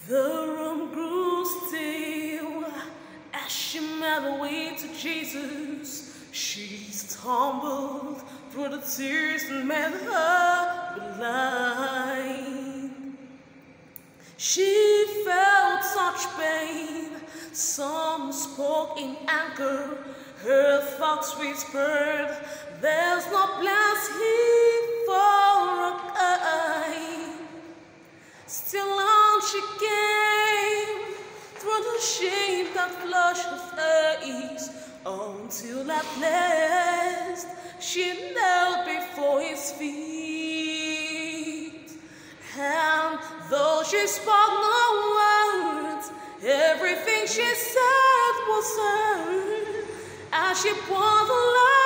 The room grew still as she made her way to Jesus. She stumbled through the tears and made her blind. She felt such pain. Some spoke in anger. Her thoughts whispered, "There's no place here for a guy." Still on she came through the shame that flushed her face, until at last she knelt before his feet. And though she spoke no words, everything she said was heard as she poured the light